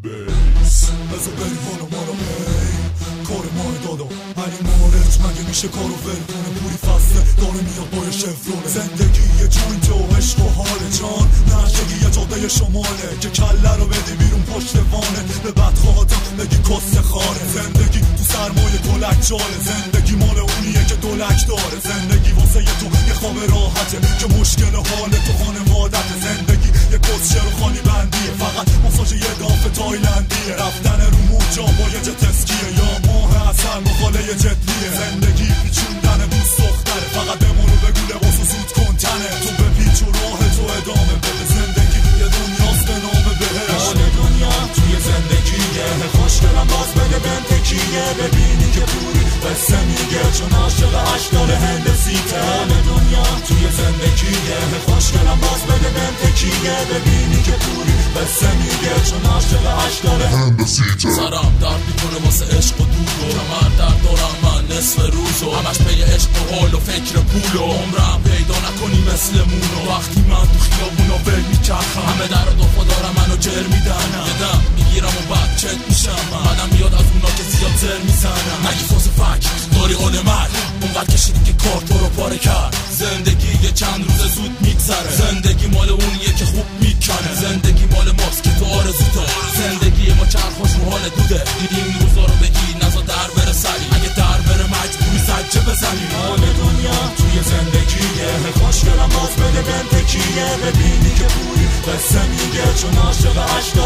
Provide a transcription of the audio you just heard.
بیس بزا بریم بالا مالا هی کار ماه دادا علی مارج مگه میشه کارو ول کنه پوری فصله داره میاد با شفرونه زندگی یه جوینت و عشق و حال جان نشگی یه جاده شماله که کله رو بدی بیرون پشت وانه به بدخواهاتم بگی کس خاره زندگی تو سرمایه دولک جاله زندگی مال اونیه که دولک داره زندگی واسه یه تو یه خواب راحته که مشکل حال تو خانوادت زندگی یه کسچه رو خانی بندیه فقط ماساژ یه دافه تایلندیه رفتن رو موجا با یه جت اسکیه یا ماه اصل مخاله یه جتلیه زندگی پیچوندن دوست دختره فقط بمونو بگو لباس و زود کن تنه تو به پیچ و راه تو ادامه بده زندگی یه دنیاست به نام بهش حال دنیا توی زندگیه خوشگلم باز بده بهم تکیه ببینی که پوری قصه میگه چون عاشق اشکال هندسیته حال دنیا توی زندگیه خوشگلم باز بده بهم تکیه ببینی که پوری قصه میگه چون عاشق اشکال هندسیته سرم درد میکنه واسه عشق و دود و کمر درد دارم من نصف روزو همش پی عشق و حال و فکر پول و عمرم پیدا نکنی مثل مونو وقتی من تو خیابونا ول میچرخم همه در و دفا دارم منو جر میدنم یه دم میگیرم و بعد چت میشم بعدم میاد از اونا که زیاد زر میزنم نگی فاز فک داری حال مرد اونقدر کشیدی که کار تو رو پاره کرد زندگی یه چند روز زود میگذره زندگی مال اونیه که خوب میکنه زندگی مال ماست که تو آرزو داره زندگی ما چرخاش رو حال دوده دیدیم روزا رو بگی نزا در بره سری اگه در بره مجبوری زجه بزنی حال دنیا توی زندگیه خوشگلم باز بده بهم تکیه ببینی که پوری قصه میگه چون عاشق اشکال